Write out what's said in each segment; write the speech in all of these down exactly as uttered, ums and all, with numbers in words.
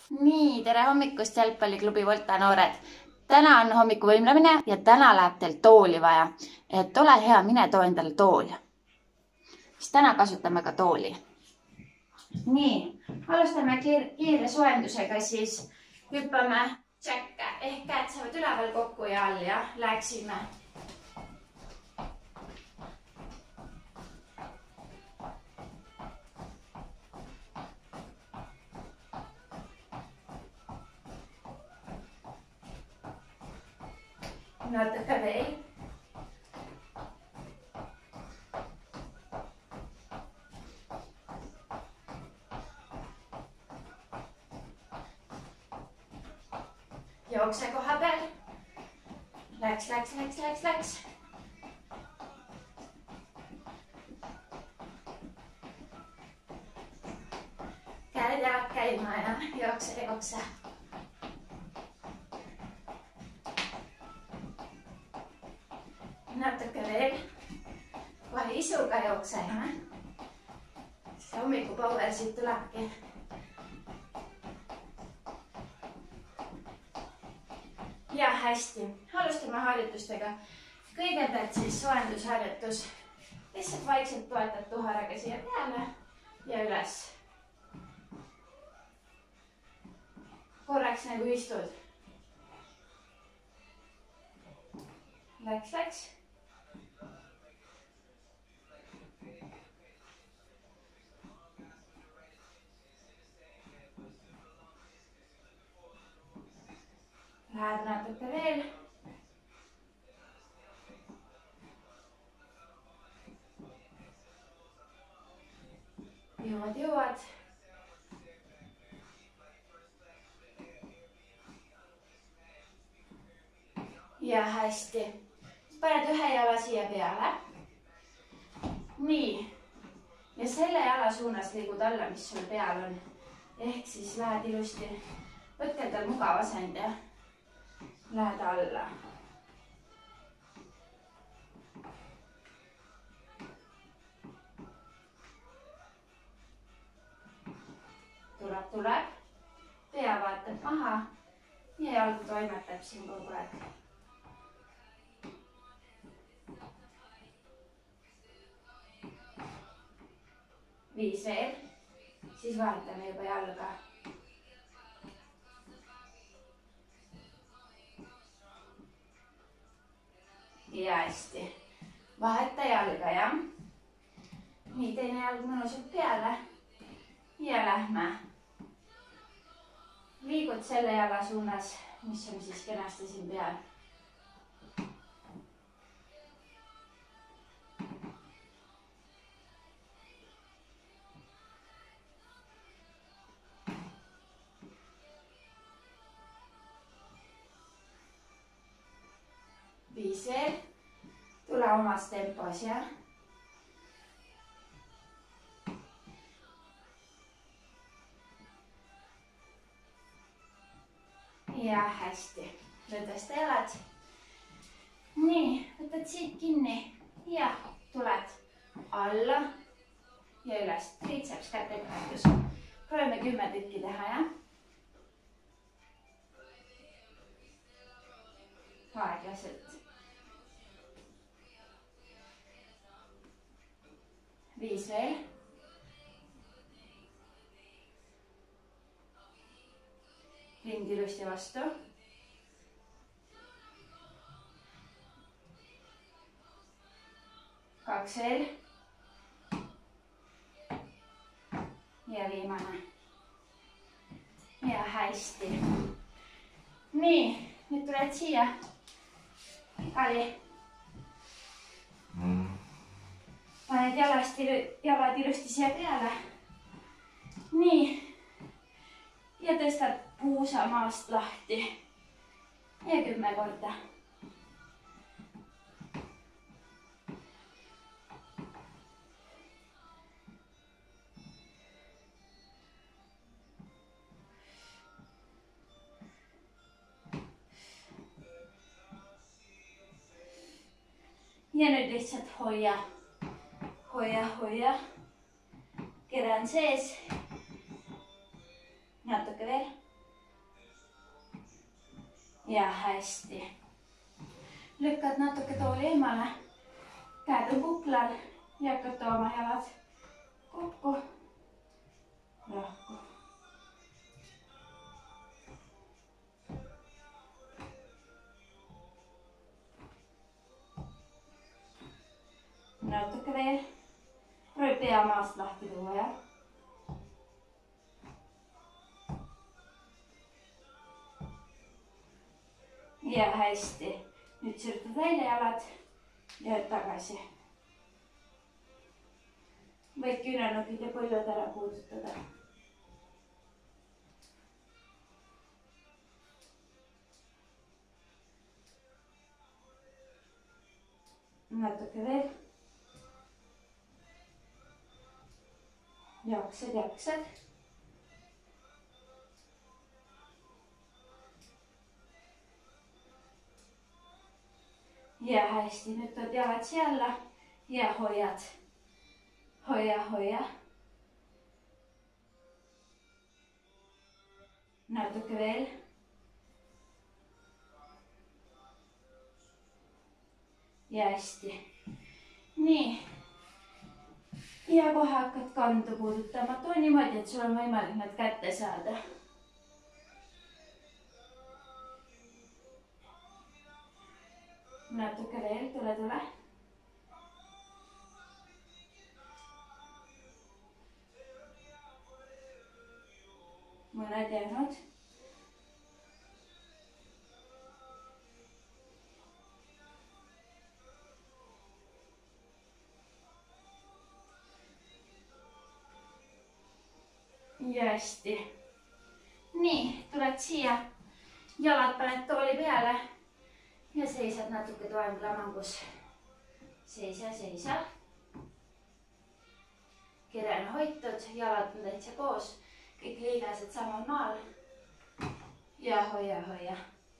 Nii, tere hommikust jalgpalliklubi Volta noored. Täna on hommikuvõimlemine ja täna läheb teil tooli vaja. Et ole hea, mine too endale tool. Siis täna kasutame ka tooli. Nii, alustame kiire soojendusega, siis hüppame tšäkke ehk käed saavad üleval kokku ja all ja läksime. Natuke veel. Jookse koha peal. Läks, läks, läks, läks, läks. Käed jalad käima ja jookse, jookse. Natuke veel. Kohe isuga jookseme. See hommikupower siit tulebki. Ja hästi. Alustame harjutustega. Kõigepealt siis soojendusharjutus. Lihtsalt vaikselt toetad tuharaga siia peale ja üles. Korraks nagu istud. Läks, läks. Lähed natuke veel. Jõuad, jõuad. Ja hästi. Paned ühe jala siia peale. Nii. Ja selle jala suunas liigud alla, mis sul peal on. Ehk siis lähed ilusti. Võtke tal mugav asend ja lähed alla. Tuleb, tuleb. Pea vaatab maha ja jalg toimetab siin kogu aeg. Viis veel. Siis vahetame juba jalga. Ja hästi. Vaheta jalga, jah? Nii, teine jalg mõnusalt peale. Ja lähme. Liigud selle jala suunas, mis on siis kenasti siin peal. Viis veel. Tule omas tempos, jah? Ja hästi. Lõdvesta jalad. Nii, võtad siit kinni ja tuled alla ja üles. Triitseps kätekõnetus. Proovime kümme tükki teha, jah? Aeglaselt. Viis veel. Ring ilusti vastu. Kaks veel. Ja viimane. Ja hästi. Nii, nüüd tuled siia. Ali. Paned jalast, jalad ilusti siia peale. Nii. Ja tõstad puusa maast lahti. Ja kümme korda. Ja nüüd lihtsalt hoia. Hoia, hoia. Kere on sees. Natuke veel. ja hästi. Lükkad natuke tooli eemale. Käed on kuklal ja hakkad tooma jalad kokku. Lahku. Natuke veel. Proovi pea maast lahti tuua, jah. Ja hästi. Nüüd sirutad välja jalad ja tagasi. Võid küünarnukid ja põllud ära puudutada. Natuke veel. Jaksad, jaksad. Ja hästi, nüüd tood jalad siia ja hoiad. Hoia, hoia. Natuke veel. Ja hästi. Nii. Ja kohe hakkad kandu puudutama. Too niimoodi, et sul on võimalik need kätte saada. Natuke veel, tule, tule. Mõned jäänud. Ja hästi. Nii, tuled siia. Jalad paned tooli peale. Ja seisad natuke toenlamangus. Seisa, seisa. Kere on hoitud, jalad on täitsa koos. Kõik liigased samal maal. Ja hoia, hoia.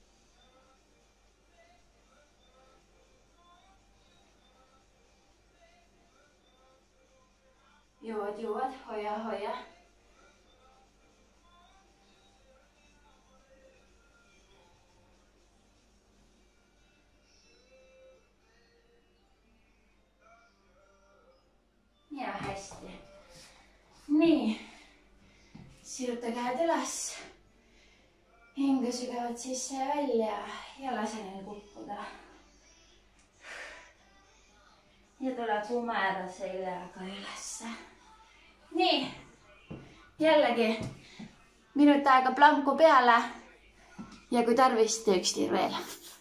Juod, juod, hoia, hoia. Ja hästi. Nii. Siruta käed üles. Hinga sügavalt sisse ja välja ja lase neil kukkuda. Ja tule kumeda seljaga ülesse. Nii. Jällegi minut aega planku peale. Ja kui tarvis, tee üks tiir veel.